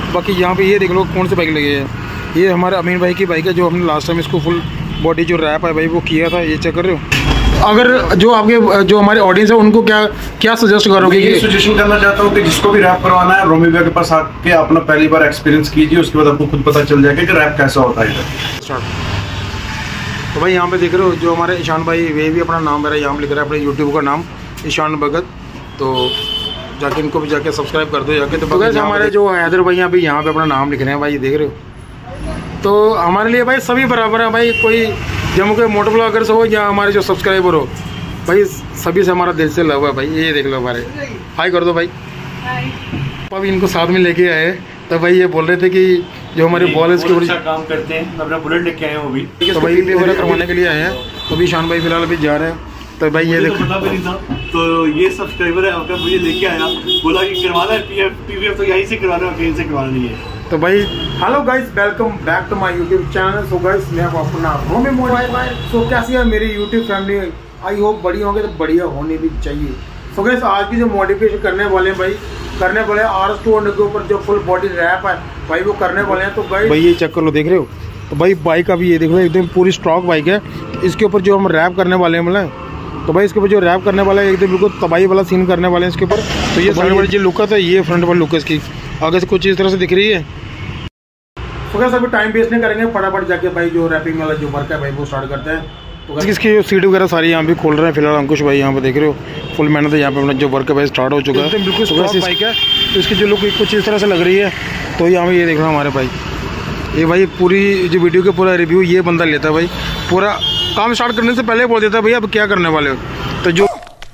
बाकी यहाँ पे ये देख लो कौन से बाइक लगे हैं। ये हमारे अमीन भाई की बाइक है, जो हमने लास्ट टाइम इसको फुल बॉडी जो रैप है भाई वो किया था। ये चेक कर रहे हो। अगर जो आपके जो हमारे ऑडियंस है उनको क्या सजेस्ट करोगे? ये सजेशन करना चाहता हूँ कि जिसको भी रैप करवाना है रोमी भैया के पास आके अपना पहली बार एक्सपीरियंस कीजिए, उसके बाद आपको खुद पता चल जाएगा कि रैप कैसा होता है। तो भाई यहाँ पे देख रहे हो जो हमारे ईशान भाई, वे भी अपना नाम मेरा यहाँ लिख रहा है, अपने यूट्यूब का नाम ईशान भगत। तो जाके इनको भी जाके सब्सक्राइब कर दो जाके। तो बगैर हमारे जो हैदर भाई अभी यहाँ पे अपना नाम लिख रहे हैं भाई, देख रहे हो। तो हमारे लिए भाई सभी बराबर है भाई, कोई जम्मू के मोटो ब्लॉगर्स हो या हमारे जो सब्सक्राइबर हो भाई, सभी से हमारा दिल से लव है भाई। ये देख लो हमारे, हाय कर दो भाई। अभी इनको साथ में लेके आए तो भाई ये बोल रहे थे कि जो हमारे बॉल इसके ऊपर अच्छा काम करते हैं, अपना बुलेट लेके आए हैं वो भी। तो भाई वगैरह करवाने के लिए आए हैं। तो अभी ईशान भाई फिलहाल अभी जा रहे हैं। तो भाई ये देखो, पता भी नहीं था, तो ये सब्सक्राइबर है आपका मुझे लेके आया, बोला कि करवाना है पीवीएफ तो यहीं से करवाना है, कहीं से करवाना नहीं है। तो भाई hello guys, welcome back to my YouTube channel. So guys मैं अपना रोमी मोबाइल। सो कैसी है मेरी यूट्यूब फैमिली? आई होप बढ़िया होंगे, तो बढ़िया होनी भी चाहिए। सो गाइस आज की जो मॉडिफिकेशन करने वाले हैं भाई, करने वाले RS200 के ऊपर जो फुल बॉडी रैप है भाई वो करने वाले हैं। तो गाइस भाई ये चेक कर लो, देख रहे हो। तो भाई बाइक अभी ये देख लो एकदम पूरी स्टॉक बाइक है। इसके ऊपर जो हम रैप करने वाले हैं मतलब, तो भाई इसके ऊपर जो रैप करने वाला है एकदम बिल्कुल तबाही वाला सीन करने वाले हैं इसके ऊपर। तो ये साइड वाली जो लुक है, तो ये फ्रंट वाली लुक है इसकी, आगे से कुछ इस तरह से दिख रही है। तो कैसे अभी टाइम वेस्ट नहीं करेंगे, फटाफट जाके भाई जो रैपिंग वाला जो वर्क है भाई वो स्टार्ट करते हैं। तो इसकी जो सीट वगैरह सारी यहाँ भी खोल रहे हैं फिलहाल अंकुश भाई, यहाँ पे देख रहे हो फुल मेहनत है यहाँ पे अपना जो वर्क है भाई स्टार्ट हो चुका है। बिल्कुल स्टॉक बाइक है, तो इसकी जो लुक कुछ इस तरह से लग रही है। तो यहाँ पे ये देख रहा हूँ हमारे भाई, ये भाई पूरी जो वीडियो का पूरा रिव्यू ये बंदा लेता है भाई, पूरा काम स्टार्ट करने से पहले बोल देता है भैया अब क्या करने वाले हो। तो जो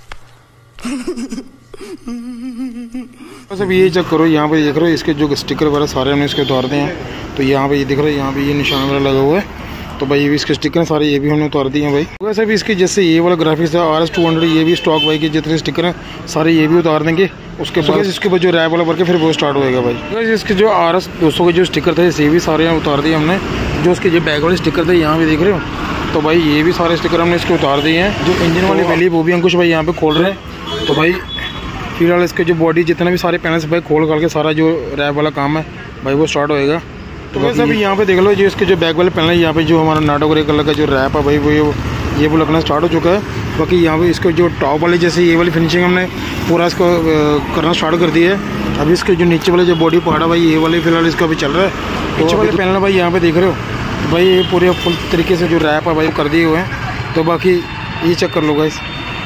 बस अब ये चेक करो, यहाँ पे देख रहे हो इसके जो स्टिकर वगैरह सारे हमने इसके उतार दिए हैं। तो यहाँ पे ये दिख रहा है, यहाँ पे ये निशान वगैरह लगा हुआ है। तो भाई ये भी इसके स्टिकर हैं सारे, ये भी हमने उतार दिए हैं भाई। वैसे भी इसके जैसे ये वाला ग्राफिक्स है RS200, ये भी स्टॉक बाइक के जितने स्टिकर हैं सारे ये भी उतार देंगे। उसके बाद इसके बाद जो रैप वाला वर्क है फिर वो स्टार्ट होएगा भाई। इसके जो RS200 के जो स्टिकर थे ये भी सारे यहाँ उतार दिए हमने। जो उसके जो बैक वाले स्टिकर थे यहाँ भी देख रहे हो, तो भाई ये भी सारे स्टिकर हमने इसके उतार दिए हैं। जो इंजन वाली वैली वो भी अंकुश भाई यहाँ पे खोल रहे हैं। तो भाई फिलहाल इसके जो बॉडी जितने भी सारे पैनल्स भाई खोल के सारा जो रैप वाला काम है भाई वो स्टार्ट होएगा। तो वैसे अभी यहाँ पे देख लो जो इसके जो बैक वाले पैनल है, यहाँ पे जो हमारा नाटो ग्रे कलर का जो रैप है भाई वो ये वो लगना स्टार्ट हो चुका है। बाकी यहाँ पे इसको जो टॉप वाले जैसे ये वाली फिनिशिंग हमने पूरा इसको करना स्टार्ट कर दिया है। अभी इसके जो नीचे वाले जो बॉडी पार्ट है भाई ये वाले फिलहाल इसका अभी चल रहा है। नीचे वाले पैनल भाई यहाँ पे देख रहे हो भाई ये पूरे फुल तरीके से जो रैप है भाई कर दिए हुए हैं। तो बाकी ये चेक कर लो गाइस,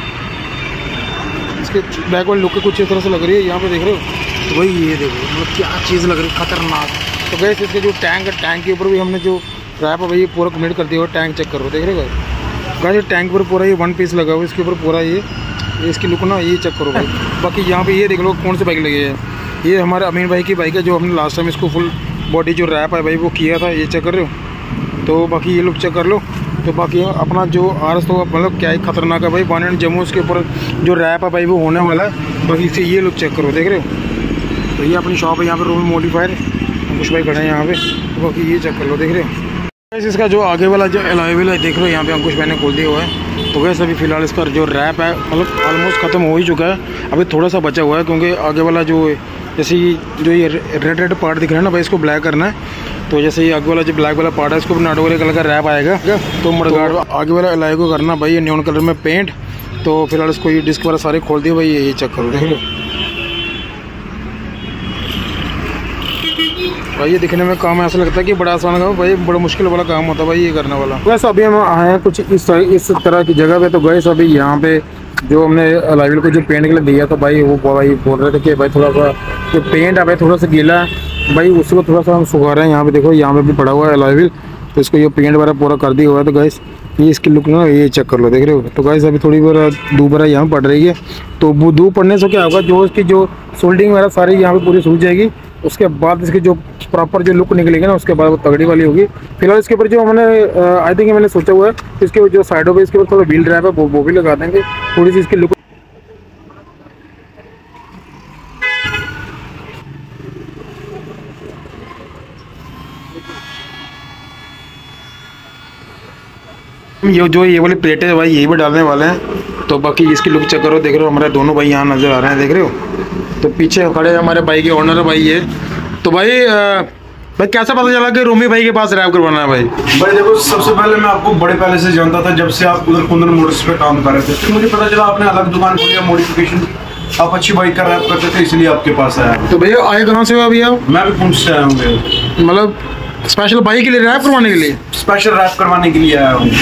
इसके बैक वाली लुक कुछ इस तरह से लग रही है, यहाँ पे देख रहे हो। तो भाई ये देखो मतलब क्या चीज़ लग रही है खतरनाक। तो गैस इसके जो टैंक के ऊपर भी हमने जो रैप है भाई ये पूरा कंप्लीट कर दिया हुआ। टैंक चेक करो, देख रहे हो गाइस टैंक पर पूरा ये वन पीस लगा हुआ है इसके ऊपर पूरा ये इसकी लुक ना ये चेक करो भाई। बाकी यहाँ पे ये देख लो कौन से बाइक लगे हैं। ये हमारे अमीन भाई की बाइक है, जो हमने लास्ट टाइम इसको फुल बॉडी जो रैप है भाई वो किया था। ये चेक कर रहे हो। तो बाकी ये लुक चेक कर लो। तो बाकी अपना जो RS तो मतलब क्या ही खतरनाक है भाई, बानेट जम्मू उसके ऊपर जो रैप है भाई वो होने वाला है। बाकी इसे ये लुक चेक करो, देख रहे हो। तो ये अपनी शॉप है यहाँ पे रोमी मॉडिफायर, अंकुश भाई खड़े हैं यहाँ पे। तो बाकी ये चेक कर लो, देख रहे हो। इसका जो आगे वाला जो अलॉय व्हील है देख रहे हो यहाँ पे अंकुश भाई ने खोल दिया हुआ है। तो वैसे अभी फिलहाल इसका जो रैप है मतलब ऑलमोस्ट ख़त्म हो ही चुका है। अभी थोड़ा सा बचा हुआ है क्योंकि आगे वाला जो जैसे जो ये रेड पार्ट दिख रहा है ना भाई, इसको ब्लैक करना है। तो जैसे ये आगे वाला जो ब्लैक वाला पार्ट है इसको भी नाटो ग्रे कलर का रैप आएगा। तो मडगार्ड आगे वाला अलॉय को करना भाई ये न्योन कलर में पेंट। तो फिलहाल इसको ये डिस्क वाला सारे खोल दिए भाई, ये चेक करो, देख लो भाई। ये दिखने में काम ऐसा लगता है कि बड़ा आसान काम भाई, बड़ा मुश्किल वाला काम होता है भाई ये करने वाला। वैसे अभी हम आए हैं कुछ इस तरह की जगह पे। तो गए अभी यहाँ पे जो हमने अलॉय व्हील को जो पेंट के लिए दिया था भाई वो भाई बोल रहे थे कि भाई थोड़ा सा जो पेंट है भाई थोड़ा सा गीला है भाई, उसको थोड़ा सा हम सुखा रहे हैं। यहाँ पे देखो यहाँ पे भी पड़ा हुआ है अलॉय व्हील, तो इसको ये पेंट वगैरह पूरा कर दिया हुआ है। तो गाइस ये इसकी लुक ना ये चेक कर लो, देख रहे हो। तो गाइस अभी थोड़ी बार धूप वगैरह यहाँ पड़ रही है। तो वो धूप पड़ने से क्या होगा, जो इसकी जो सोल्डिंग वगैरह सारी यहाँ पे पूरी सूख जाएगी। उसके बाद इसकी जो प्रॉपर जो लुक निकलेगी ना उसके बाद वो तगड़ी वाली होगी। फिलहाल इसके ऊपर जो हमने आई थिंक मैंने सोचा हुआ है इसके जो साइडों पे इसके ऊपर थोड़ा व्हील ड्राइव है वो भी लगा देंगे, थोड़ी सी इसकी लुक। ये वाली प्लेटें है भाई यही भी डालने वाले हैं। तो बाकी इसकी लुक चेक करो, देख रहे हो हमारे दोनों भाई यहाँ नज़र आ रहे हैं, देख रहे हो। तो पीछे खड़े हमारे भाई के ऑनर है भाई ये। तो भाई भाई कैसा पता चला कि रोमी भाई के पास रैप करवाना है भाई? भाई देखो, सबसे पहले मैं आपको बड़े पहले से जानता था, जब से आप उधर कुंदन मोटर्स पे काम कर रहे थे। फिर मुझे पता चला आपने अलग दुकान खोली है मॉडिफिकेशन, आप अच्छी बाइक का रैप करते थे, इसलिए आपके पास आया। तो भैया आए कहाँ से हो अभी आप? मैं भी पुंछ से आया हूँ भैया। मतलब स्पेशल बाइक के लिए रैप करवाने के लिए? स्पेशल रैप करवाने के लिए आया हूँ।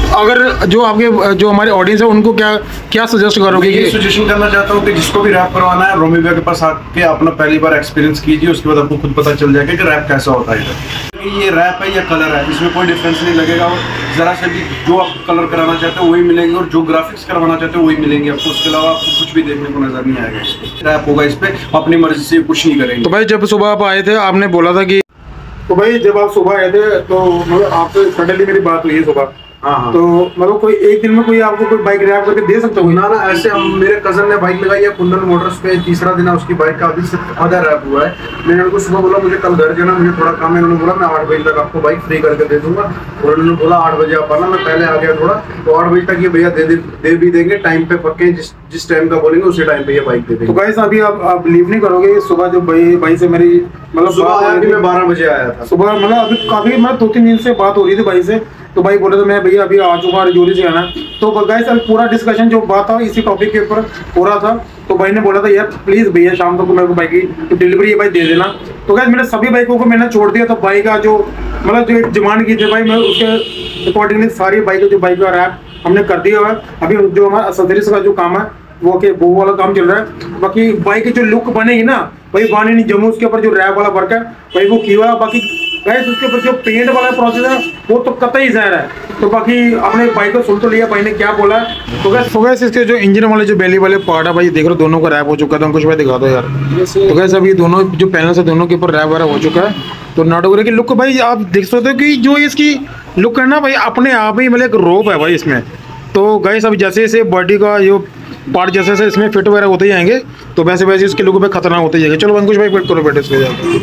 अगर जो हमारे ऑडियंस है उनको क्या क्या सजेस्ट करोगे? ये सजेशन करना चाहता हूँ कि जिसको भी रैप करवाना है, रोमी भैया के पास आके अपना पहली बार एक्सपीरियंस कीजिए, उसके बाद आपको खुद पता चल जाएगा कि रैप कैसा होता है। ये रैप है या कलर है, इसमें कोई डिफरेंस नहीं लगेगा। और जरा से भी जो आप कलर कराना चाहते हो वही मिलेंगे, और जो ग्राफिक्स करवाना चाहते हो वही मिलेंगे आपको। उसके अलावा आपको कुछ भी देखने को नजर नहीं आएगा। इस पे रैप होगा, इस पे अपनी मर्जी से कुछ नहीं करेंगे। तो भाई जब सुबह आप आए थे आपने बोला था कि, तो भाई जब आप सुबह आए थे तो मतलब आपसे सडनली मेरी बात हुई है सुबह। हाँ। तो मतलब कोई एक दिन में कोई आपको कोई बाइक रैप करके दे सकता हो? ना ना, ऐसे हम मेरे कजन ने बाइक लगाई है कुंदन मोटर्स पे, तीसरा दिन है उसकी बाइक का, अभी से आधा रैप हुआ है। मैंने उनको सुबह बोला मुझे कल घर जाना, मुझे थोड़ा काम है। उन्होंने बोला मैं 8 बजे तक आपको बाइक फ्री करके दे दूंगा। और उन्होंने बोला 8 बजे आप आना। मैं पहले आ गया थोड़ा, तो 8 बजे तक ये भैया दे भी देंगे, टाइम पे पक्के, जिस टाइम का बोलेंगे उसी टाइम पे ये बाइक दे देंगे। तो गाइस अभी आप बिलीव नहीं करोगे, सुबह जो भाई से मेरी मतलब सुबह अभी मैं 12 बजे आया था सुबह, मतलब अभी काफी मतलब 2-3 दिन से बात हो रही थी भाई से। तो भाई बोले तो मैं भैया अभी आ चुका हूँ रजौरी से आना। तो गाइस अभी पूरा डिस्कशन जो बात था इसी टॉपिक के ऊपर हो रहा था। तो भाई ने बोला था यार प्लीज भैया शाम तक मेरे को बाइक की डिलीवरी ये भाई दे देना। तो गाइस मैंने सभी बाइकों को मैंने छोड़ दिया। तो बाइक का जो मतलब जो एक डिमांड की थी भाई, मैं उसके अकॉर्डिंगली सारी बाइक जो बाइक का रैप हमने कर दिया है। अभी जो हमारा असदरीस का जो काम है वो वाला काम चल रहा है। बाकी बाइक की जो लुक बनेगी ना भाई, बानी नहीं जम्मू, उसके ऊपर जो रैप वाला वर्क है भाई वो किया। बाकी गाइस उसके ऊपर जो पेंट वाला प्रोसेस है वो तो कतई ज़ाहिर है। तो बाकी आपने बाइक को सुन तो लिया भाई ने क्या बोला। तो गाइस इसके जो इंजन वाले जो बेली वाले पार्ट है भाई देख लो, दोनों का रैप हो चुका था। कुछ भाई दिखा दो यार। तो गाइस अभी दोनों जो पैनल्स है दोनों के ऊपर रैप वगैरह हो चुका है। तो नाटोगरे की लुक भाई आप देख सकते हो कि जो इसकी लुक है ना भाई अपने आप ही मतलब एक रोप है भाई इसमें। तो गाइस अभी जैसे जैसे बॉडी का जो पार्ट जैसे जैसे इसमें फिट वगैरह होते जाएंगे तो वैसे वैसे इसके लुक पे खतरनाक होते जाएंगे। चलो अंकुश भाई वेट करो बेटे इसके जाकर।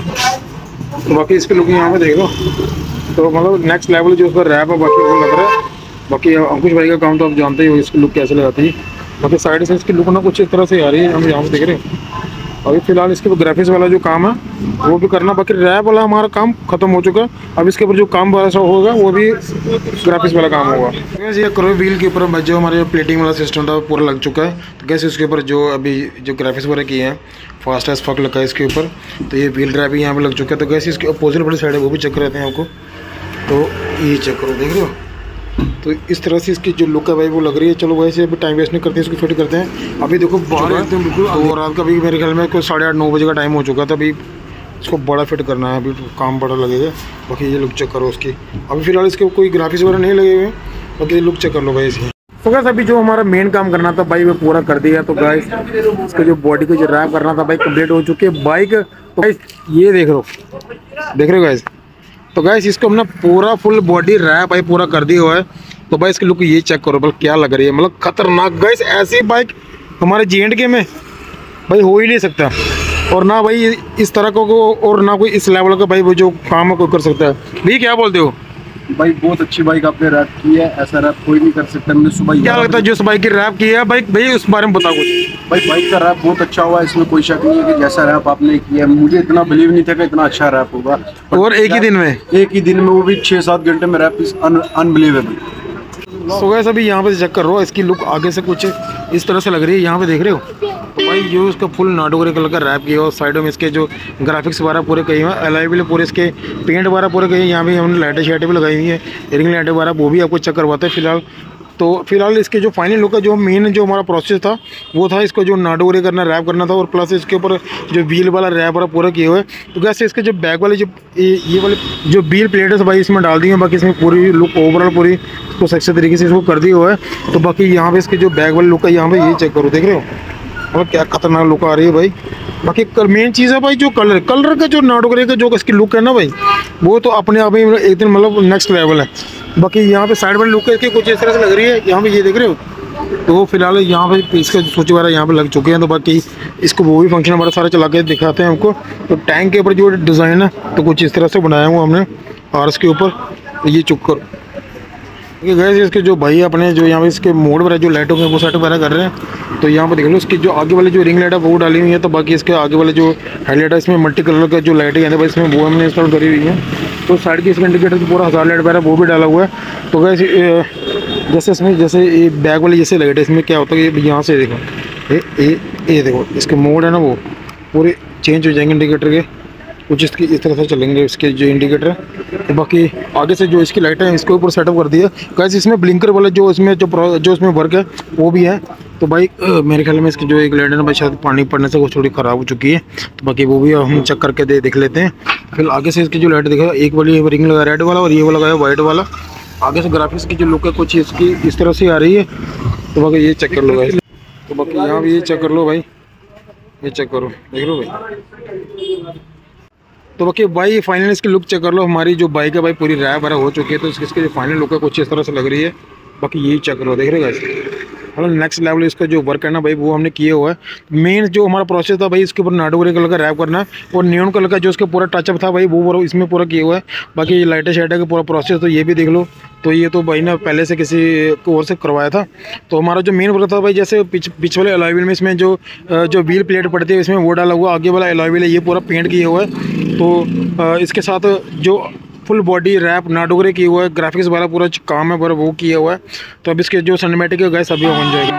तो बाकी इसके लुक यहाँ पे देख लो, तो मतलब नेक्स्ट लेवल जो उसका रैप है बाकी वो लग रहा है। बाकी अंकुश भाई का काम तो आप जानते ही हो, इसकी लुक कैसे लगाती है। बाकी साइड से इसकी लुक ना कुछ इस तरह से आ रही है, हम यहाँ पे देख रहे हैं। अभी फिलहाल इसके ग्राफिक्स वाला जो काम है वो भी करना, बाकी रैप वाला हमारा काम खत्म हो चुका है। अब इसके ऊपर जो काम वाला होगा वो भी ग्राफिक्स वाला काम होगा। गैस ये करो व्हील के ऊपर जो हमारे प्लेटिंग वाला सिस्टम था वो पूरा लग चुका है। तो गैस इसके ऊपर जो अभी जो ग्राफिक्स वगैरह किए हैं फास्ट एज फक लगा है इसके ऊपर। तो ये व्हील ड्राइव भी यहाँ पे लग चुका है। तो गैस इसके अपोजिट वाली साइड है वो भी चेक रहते हैं आपको। तो ये चेक करो, देख रहे हो। तो इस तरह से इसकी जो लुक है भाई वो लग रही है। चलो वैसे अभी टाइम वेस्ट नहीं करते, इसको फिट करते हैं। अभी देखो बाहर एकदम बिल्कुल तो रात का भी मेरे ख्याल में कोई 8:30-9 बजे का टाइम हो चुका था। अभी इसको बड़ा फिट करना है, अभी काम बड़ा लगेगा। बाकी ये लुक चेक करो उसकी। अभी फिलहाल इसके कोई ग्राफिक्स वगैरह नहीं लगे हुए, बाकी ये लुक चेक कर लो भाई इसकी। तो गाइस अभी जो हमारा मेन काम करना था भाई वो पूरा कर दिया। तो गाइस इसका जो बॉडी को जो रैप करना था भाई कंप्लीट हो चुकी है बाइक। तो गाइस ये देख रहे हो गाइस। तो गाइस इसको हमने पूरा फुल बॉडी रैप भाई पूरा कर दिया हुआ है। तो भाई इसकी लुक ये चेक करो भाई क्या लग रही है, मतलब खतरनाक। गाइस ऐसी बाइक हमारे J&K में भाई हो ही नहीं सकता, और ना भाई इस तरह को और ना कोई इस लेवल का भाई वो जो काम है कोई कर सकता है। भाई क्या बोलते हो? भाई बहुत अच्छी बाइक आपने रैप की है, ऐसा रैप कोई नहीं कर सकता। मैंने सुबह क्या लगता है जो इस बाइक की रैप की है भाई उस बारे में बताओ कुछ। भाई बाइक का रैप बहुत अच्छा हुआ है, इसमें कोई शक नहीं है कि जैसा रैप आपने किया है, मुझे इतना बिलीव नहीं था कि इतना अच्छा रैप होगा। और एक ही दिन में वो भी 6-7 घंटे में wrap is unbelievable. So guys अभी यहाँ पे चेक कर रहा हो, इसकी लुक आगे से कुछ इस तरह से लग रही है, यहाँ पे देख रहे हो। तो भाई जो इसका फुल नाटोगरे कलर का रैप किया और साइडों में इसके जो ग्राफिक्स वगैरह पूरे कई हुए, एलआई भी पूरे इसके पेंट वगैरह पूरे कई। यहाँ भी हमने लाइटें शाइटें भी लगाई हुई है, रिंग लाइटें वगैरह वो भी आपको चेक करवाते हैं फिलहाल। तो फिलहाल इसके जो फाइनल लुक है जो मेन जो हमारा प्रोसेस था वो था इसको जो नाटोगरे करना रैप करना था, और प्लस इसके ऊपर जो व्हील वाला रैप वाला पूरा किए हुए। तो कैसे इसके जो बैक वाले जो ये वाले जो व्हील प्लेट है भाई इसमें डाल दी है। बाकी इसमें पूरी लुक ओवरऑल पूरी कुछ अच्छे तरीके से इसको कर दिया हुआ है। तो बाकी यहाँ पे इसके जो बैक वाले लुक है यहाँ पे ये चेक करो, देख रहे हो और क्या खतरनाक लुक आ रही है भाई। बाकी मेन चीज़ है भाई जो कलर का जो नाटोगरे का जो इसकी लुक है ना भाई वो तो अपने आप ही एक दिन मतलब नेक्स्ट लेवल है। बाकी यहाँ पे साइड वाली लुक है इसकी कुछ इस तरह से लग रही है, यहाँ पे ये देख रहे हो। तो फिलहाल यहाँ पे इसका स्विच वगैरह यहाँ पे लग चुके हैं। तो बाकी इसको वो भी फंक्शन हमारा सारा चला के दिखाते हैं हमको। तो टैंक के ऊपर जो डिज़ाइन है तो कुछ इस तरह से बनाया हुआ हमने आरएस के ऊपर। ये चुक कर गैस इसके जो भाई अपने जो यहाँ पे इसके मोड वगैरह जो लाइटों के वो सेट वगैरह कर रहे हैं। तो यहाँ पे देख लो इसकी जो आगे वाले जो रिंग लाइट है वो डाली हुई है। तो बाकी इसके आगे वाले जो हेडलाइट है इसमें मल्टी कलर का जो लाइटें हैं भाई इसमें वो हमने इंस्टॉल करी हुई है। तो साइड की इसके इंडिकेटर पूरा 1000 लाइट वगैरह वो भी डाला हुआ है। तो गैस जैसे इसमें जैसे ये बैक वाली जैसे लाइट है इसमें क्या होता है कि यहाँ से देखो ये देखो इसके मोड है ना वो पूरे चेंज हो जाएंगे इंडिकेटर के, कुछ इसकी इस तरह से चलेंगे इसके जो इंडिकेटर है। तो बाकी आगे से जो इसकी लाइटें हैं इसके ऊपर सेटअप कर दिया गाइस। इसमें ब्लिंकर वाला जो इसमें जो इसमें वर्क है वो भी है। तो भाई मेरे ख्याल में इसकी जो एक लाइट है ना भाई शायद पानी पड़ने से वो थोड़ी ख़राब हो चुकी है। तो बाकी वो भी हम चेक करके देख लेते हैं। फिर आगे से इसकी जो लाइट देखो एक वाली रिंग लगा रेड वाला और ये वाला लगाया वाइट वाला। आगे से ग्राफिक्स की जो लुक है कुछ इसकी इस तरह से आ रही है। तो बाकी ये चेक कर लो भाई। तो बाकी यहाँ भी ये चेक कर लो भाई, ये चेक करो देख लो भाई। तो बाकी भाई फाइनल इसकी लुक चेक कर लो। हमारी जो बाइक है भाई पूरी रैप वगैरह हो चुकी है। तो इसकी जो फाइनल लुक है कुछ इस तरह से लग रही है। बाकी यही चेक करो देख रहे हो मतलब नेक्स्ट लेवल इसका जो वर्क है ना भाई वो हमने किया हुआ है। मेन जो हमारा प्रोसेस था भाई इसके ऊपर नाडो ग्रे कलर का रैप करना और नियॉन कलर का जो इसका पूरा टचअप था भाई वो इसमें पूरा किया हुआ है। बाकी ये लाइटें शाइटें का पूरा प्रोसेस तो ये भी देख लो। तो ये तो भाई ना पहले से किसी को और से करवाया था। तो हमारा जो मेन वर्क था भाई जैसे पिछ वाले अलॉय व्हील में इसमें जो व्हील प्लेट पड़ती है इसमें वो डाला हुआ। आगे वाला अलॉय व्हील है ये पूरा पेंट किया हुआ है। तो इसके साथ जो फुल बॉडी रैप नाडोगरे किया हुआ है, ग्राफिक्स वाला पूरा काम है पूरा वो किया हुआ है। तो अब इसके जो सिनेमैटिक है गाइस अभी बन जाएगा।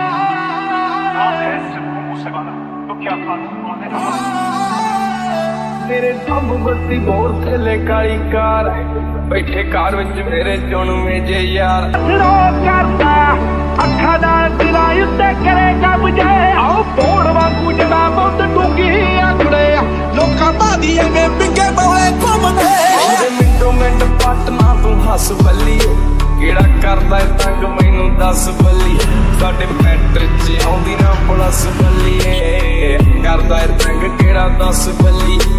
तेरे सब बत्ती बहुत थले काली कार बैठे कार विच मेरे चुनवे जे यार रो करता अखा दा दिला उत्ते करेगा मुझे आओ बोड़ वांगू जड़ा बहुत टूकी आखड़े लोका बादी में पिंगे बोले घुमदे मिंट पटना तू हस बल्लीए केड़ा करदा तंग मैनू दस बल्लीए साडे मैटर च आउंदी ना प्लस बल्लीए करदा तंग केड़ा दस बल्लीए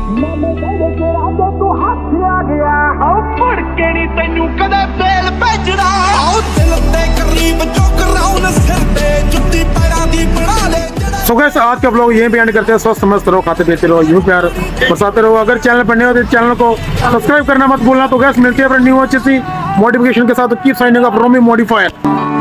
तू हाथ आ गया आओ पड़ के नहीं तेनू कदे तेल भेजना आओ दिल ते करीब चुक राउन सिर ते जुत्ती पैरां दी बना ले। सो गाइस आज का व्लॉग यहीं पे एंड करते हैं। स्वस्थ मस्त रहो, खाते पीते रहो, यूं प्यार बरसाते रहो। अगर चैनल पर नए हो तो चैनल को सब्सक्राइब करना मत भूलना। तो गाइस मिलते हैं अपने न्यू अच्छी सी मॉडिफिकेशन के साथ। कीप साइनिंग अप रोमी मॉडिफायर।